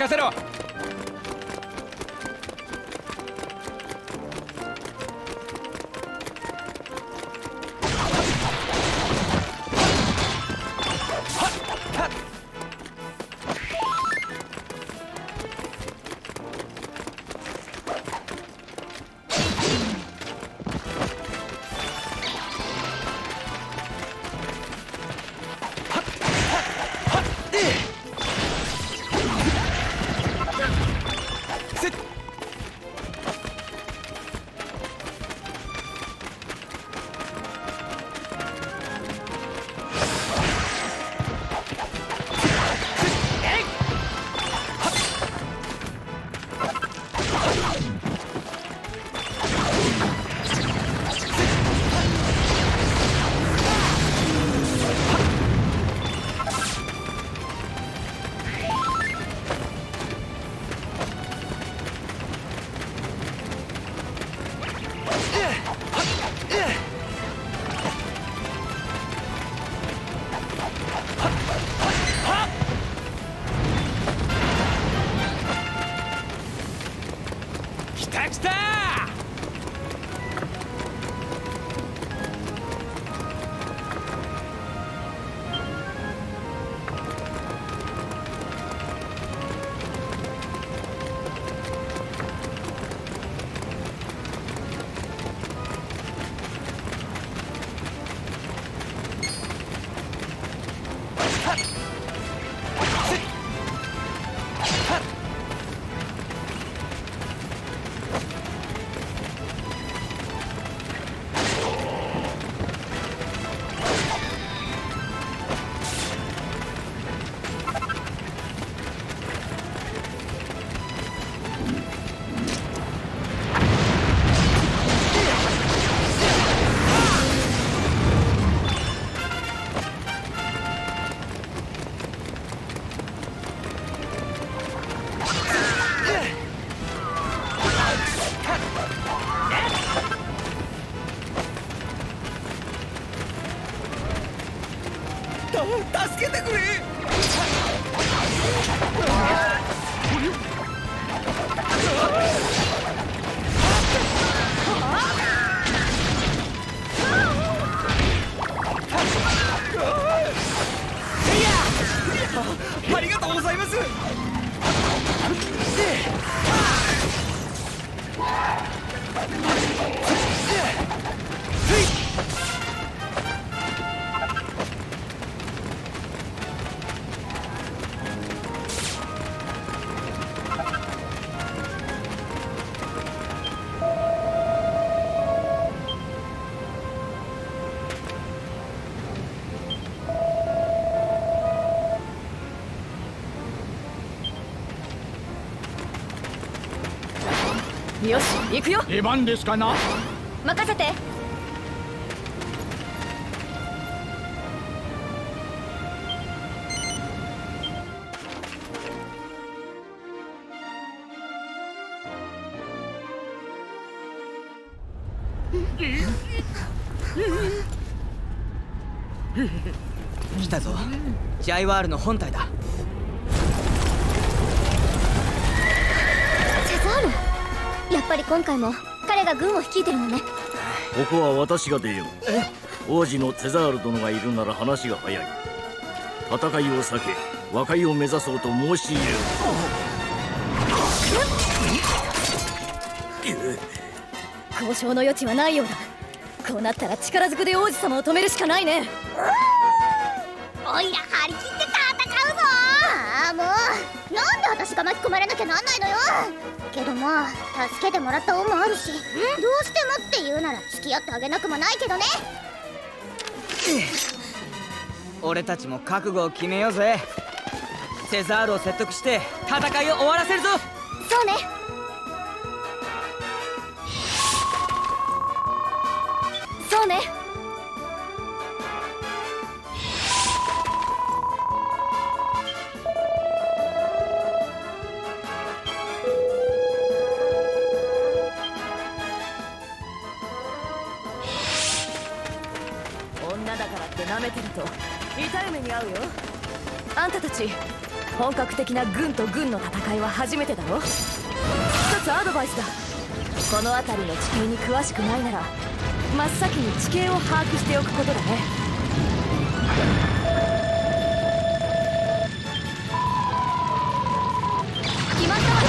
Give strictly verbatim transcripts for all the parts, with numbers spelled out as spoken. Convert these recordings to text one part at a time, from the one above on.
任せろ。 助けてくれ。ありがとうございます。 よし、行くよ。 出番ですかな。 任せて。 来たぞ。ジャイワールの本体だ。 セザール、やっぱり今回も彼が軍を率いてるのね。 ここは私が出よう。王子のテザール殿がいるなら話が早い。戦いを避け和解を目指そうと申し入れる。 交渉の余地はないようだ。こうなったら力ずくで王子様を止めるしかないね。 おいら張り切って戦うぞ。ああ、もうなんで私が巻き込まれなきゃなんないのよ。けどまあ助けてもらった恩もあるし、どうしてもって言うなら付き合ってあげなくもないけどね。 俺たちも覚悟を決めようぜ。セザールを説得して戦いを終わらせるぞ。 そうね。 そうね。女だからって舐めてると痛い目に遭うよ。あんたたち本格的な軍と軍の戦いは初めてだろ。一つアドバイスだ。この辺りの地形に詳しくないなら真っ先に地形を把握しておくことだね。決まったわ。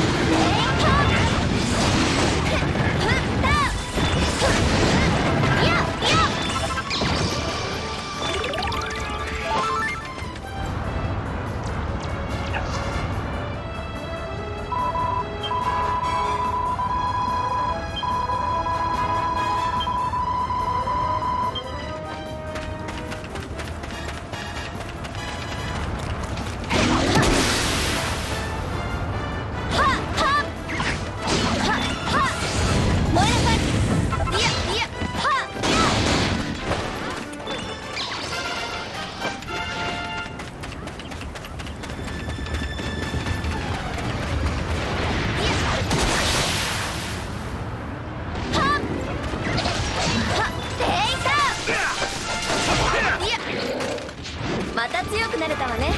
また強くなれたわね。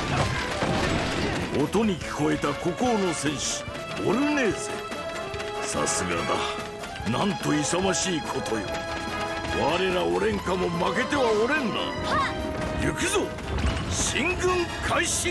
音に聞こえた孤高の戦士オルネーゼ。さすがだ。なんと勇ましいことよ。我らオレンカも負けてはおれんな。行くぞ、進軍開始。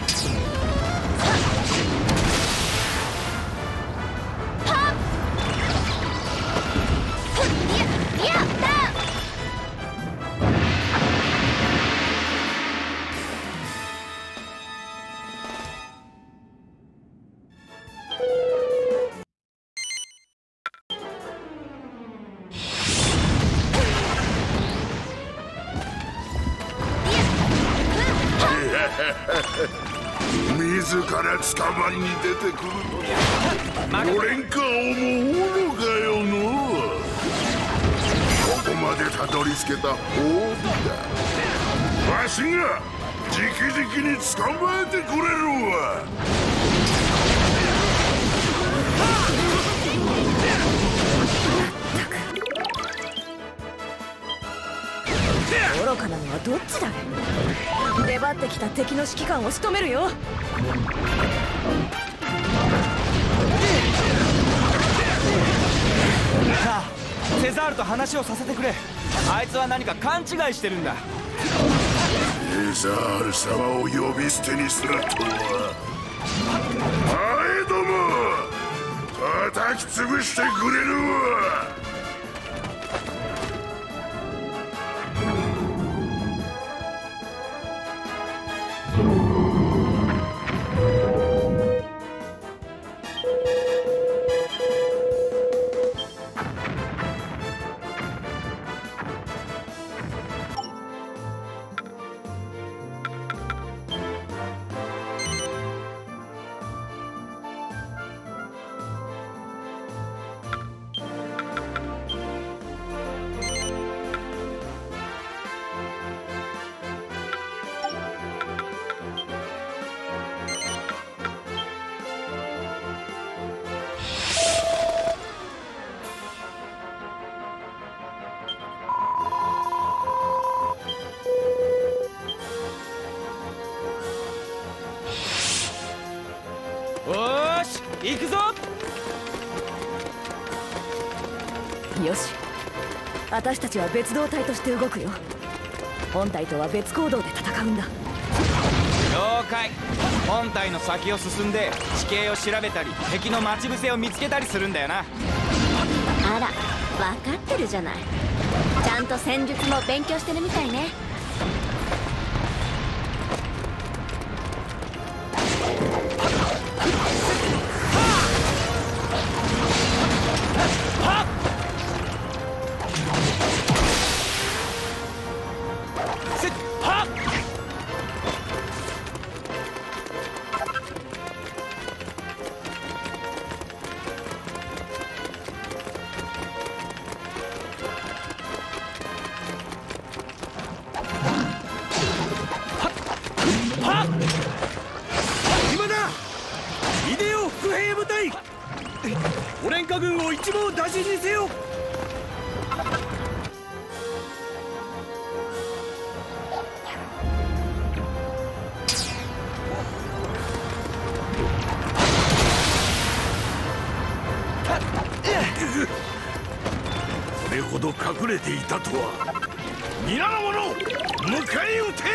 自ら捕まりに出てくるのにオレンカ王もおるかよの。ここまでたどり着けた褒美だ。わしが直々に捕まえてくれるわ。 愚かなのはどっちだ。出張ってきた敵の指揮官を仕留めるよ。 なあ、セザールと話をさせてくれ。あいつは何か勘違いしてるんだ。 セザール様を呼び捨てにするとは。あえども叩き潰してくれるわ。 行くぞ。 よし、私たちは別動隊として動くよ。本隊とは別行動で戦うんだ。 了解。本隊の先を進んで地形を調べたり敵の待ち伏せを見つけたりするんだよな。 あら、分かってるじゃない。ちゃんと戦術も勉強してるみたいね。 オレンカ軍を一網打尽にせよ。 く。これほど隠れていたとは。皆の者、迎え撃て。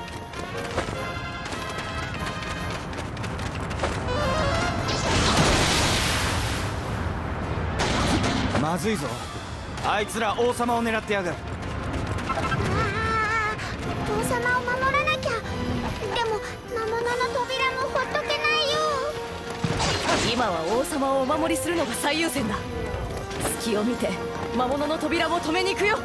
まずいぞ。あいつら王様を狙ってやがる。 王様を守らなきゃ。でも魔物の扉もほっとけないよ。 今は王様をお守りするのが最優先だ。隙を見て魔物の扉を止めに行くよ。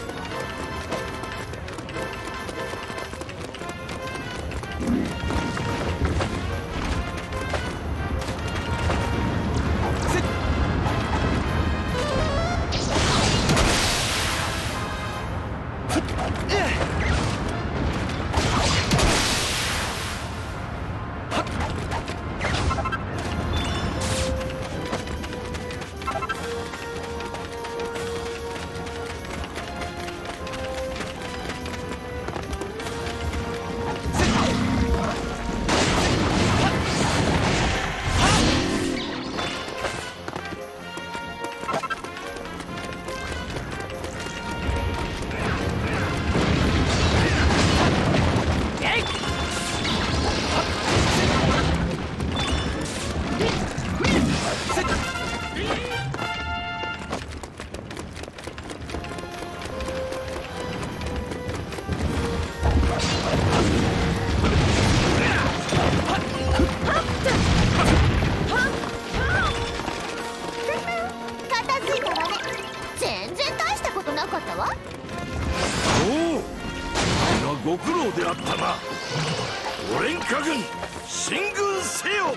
ご苦労であったな。オレンカ軍進軍せよ。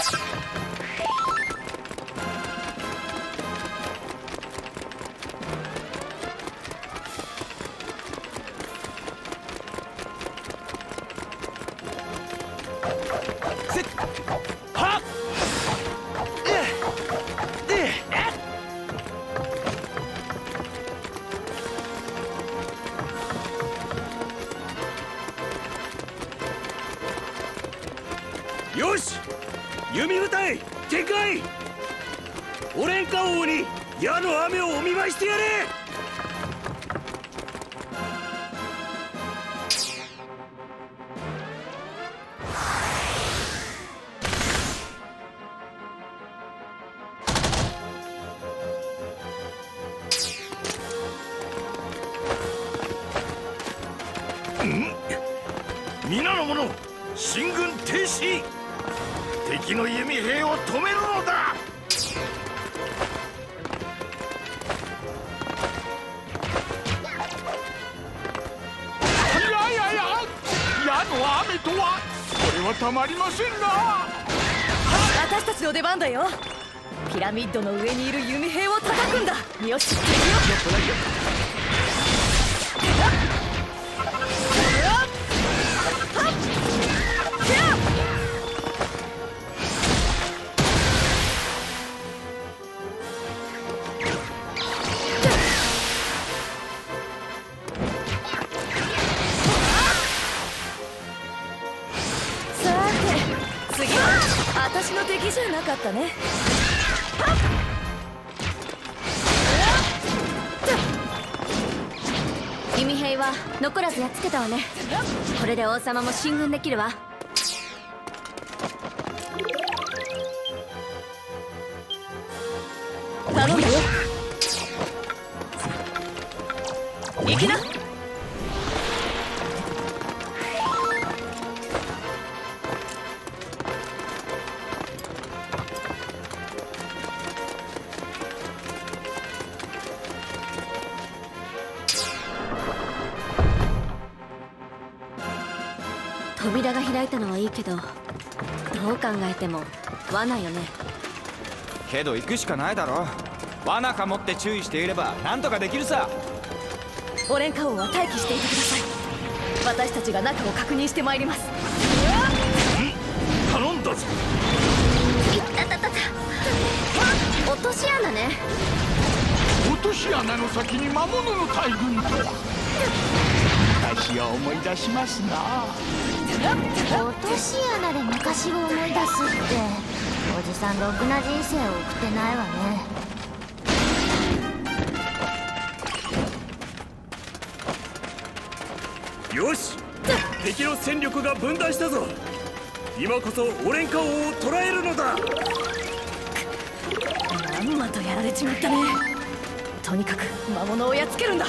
はっよし、弓部隊展開。オレンカ王に矢の雨をお見舞いしてやれ。 皆の者、進軍停止。敵の弓兵を止めるのだ。 いやいやいや、矢の雨とはこれはたまりませんな。 私たちの出番だよ。ピラミッドの上にいる弓兵を叩くんだ。よし、行ってみよう。私の敵じゃなかったね。 弓兵は残らずやっつけたわね。これで王様も進軍できるわ。 頼むよ。行きな。 扉が開いたのはいいけど、どう考えても罠よね。 けど行くしかないだろ。罠かもって注意していればなんとかできるさ。 オレンカ王は待機していてください。私たちが中を確認してまいります。 頼んだぞ。 いったたたた。落とし穴ね。 落とし穴の先に魔物の大群とは。昔を思い出しますな。 落とし穴で昔を思い出すって、おじさんろくな人生を送ってないわね。 よし、敵の戦力が分断したぞ。今こそオレンカ王を捕らえるのだ。 まんまとやられちまったね。とにかく魔物をやっつけるんだ。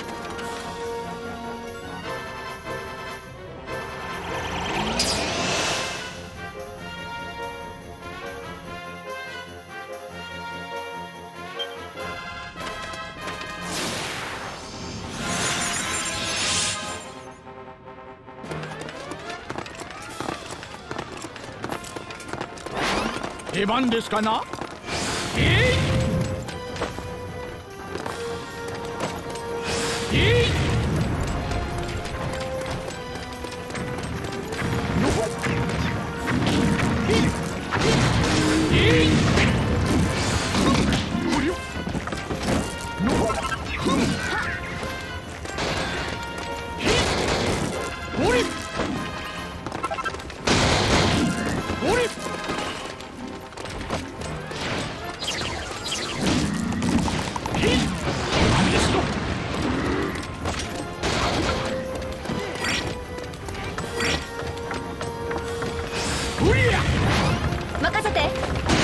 出番ですかな。えいえいえいこりょのふんおりおり任せて。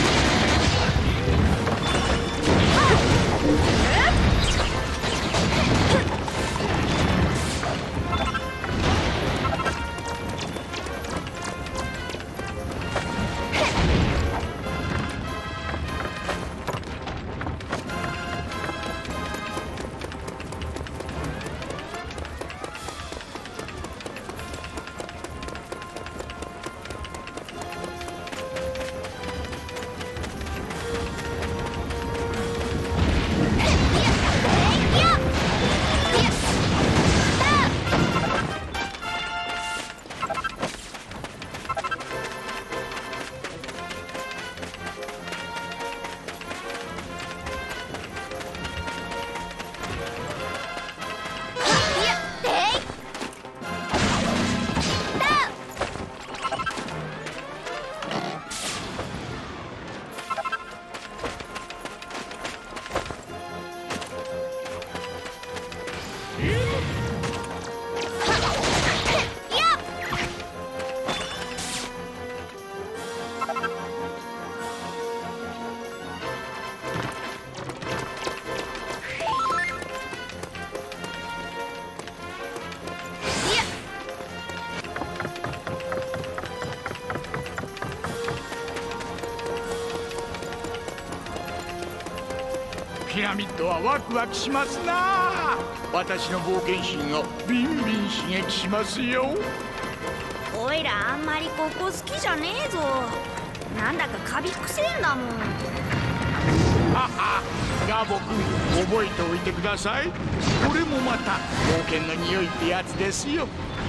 ピラミッドはワクワクしますな。私の冒険心をビンビン刺激しますよ。 おいらあんまりここ好きじゃねえぞ。なんだかカビくせえんだもん。 はは、ガボ君覚えておいてください。これもまた冒険の匂いってやつですよ。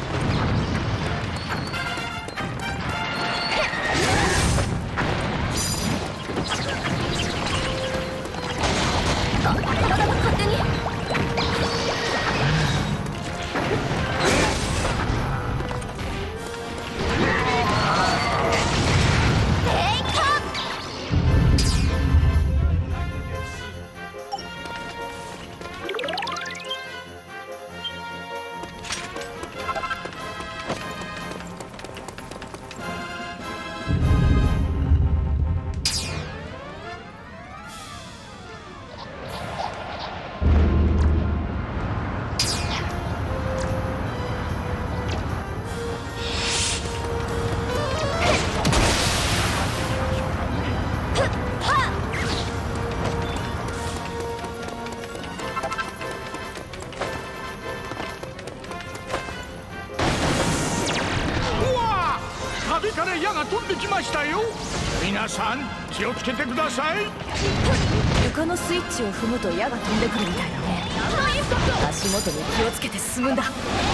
勝手に。 壁から矢が飛んできましたよ。皆さん気をつけてください。 床のスイッチを踏むと矢が飛んでくるみたいだね。足元に気をつけて進むんだ。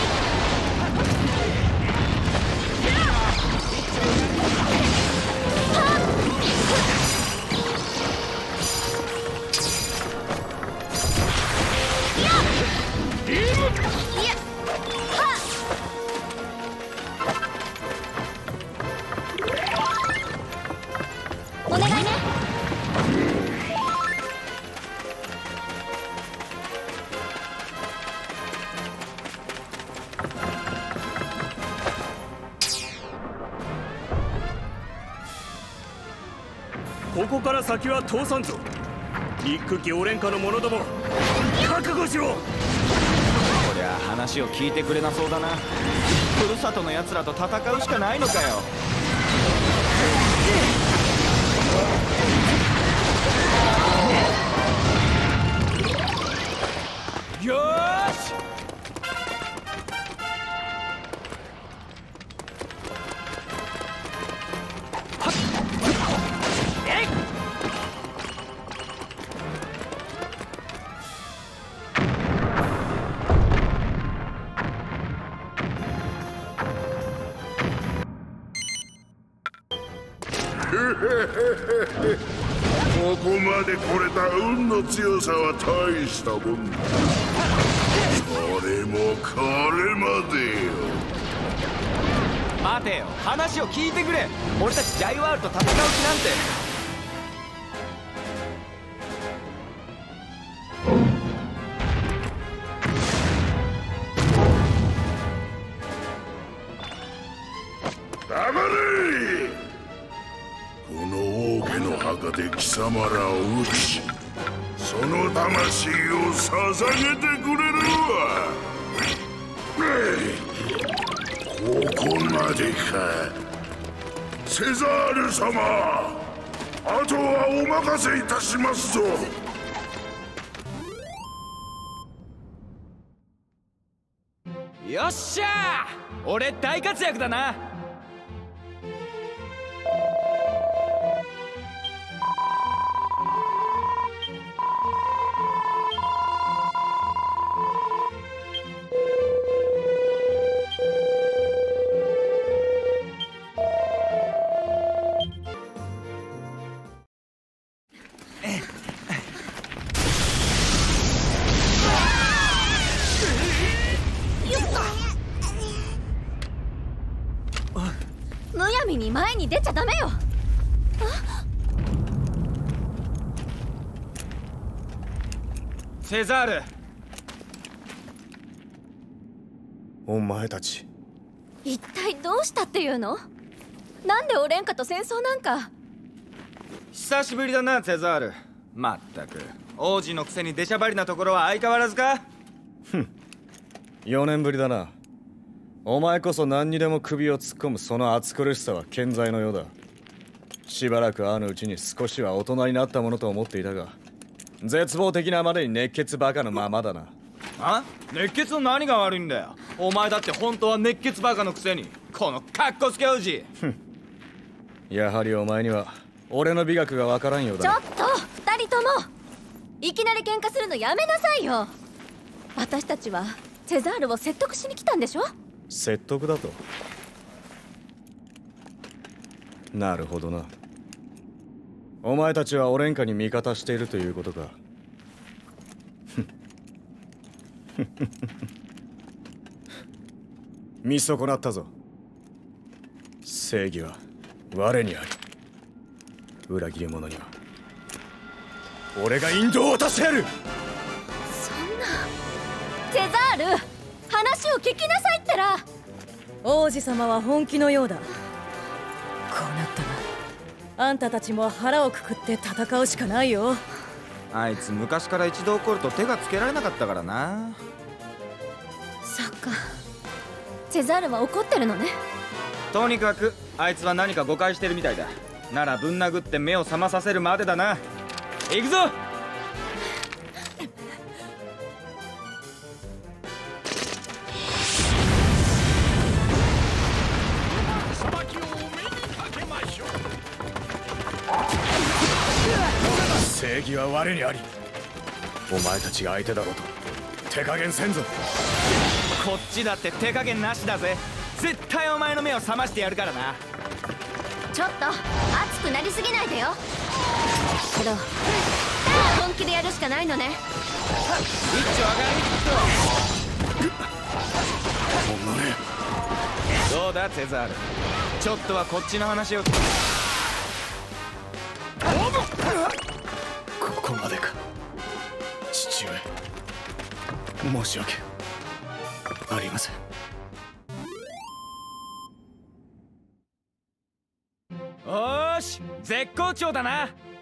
お願いね。 こから先は通さんぞ。一区機オレンカの者ども覚悟しろ。 こりゃ話を聞いてくれなそうだな。ふるさとのやつらと戦うしかないのかよ。よーし、 ここまで来れた運の強さは大したもんだ。それもこれまでよ。 待てよ、話を聞いてくれ。俺たちジャイワールと戦う気なんて。 黙れ！この王家の墓で貴様らを討ち、その魂を捧げてくれるわ。ここまでか。セザール様、あとはお任せいたしますぞ。 よっしゃー、俺大活躍だな。 むやみに前に出ちゃダメよ。 セザール、 お前たち一体どうしたっていうの？なんでオレンカと戦争なんか。 久しぶりだなセザール。まったく王子のくせに出しゃばりなところは相変わらずか。 ふん、よねんぶりだな。お前こそ何にでも首を突っ込むその暑苦しさは健在のようだ。しばらく会ううちに少しは大人になったものと思っていたが、絶望的なまでに熱血バカのままだな。 あ？熱血の何が悪いんだよ。お前だって本当は熱血バカのくせにこのカッコつけ王子。 やはりお前には俺の美学がわからんようだ。 ちょっと二人ともいきなり喧嘩するのやめなさいよ。私たちはセザールを説得しに来たんでしょ。 説得だと？なるほどな。お前たちはオレンカに味方しているということか。見損なったぞ。正義は我にあり、裏切り者には俺が引導を渡してやる。 そんな。セザール、話を聞きなさいってら。 王子様は本気のようだ。こうなったらあんたたちも腹をくくって戦うしかないよ。 あいつ昔から一度怒ると手がつけられなかったからな。 そっか、セザールは怒ってるのね。 とにかくあいつは何か誤解してるみたいだ。ならぶん殴って目を覚まさせるまでだな。行くぞ。 正義は我にあり、お前たちが相手だろうと手加減せんぞ。 こっちだって手加減なしだぜ。絶対お前の目を覚ましてやるからな。 ちょっと熱くなりすぎないでよ。けど本気でやるしかないのね。 一丁上がり。どうだセザール、ちょっとはこっちの話を。 ここまでか。父上、申し訳ありません。 おーし、絶好調だな。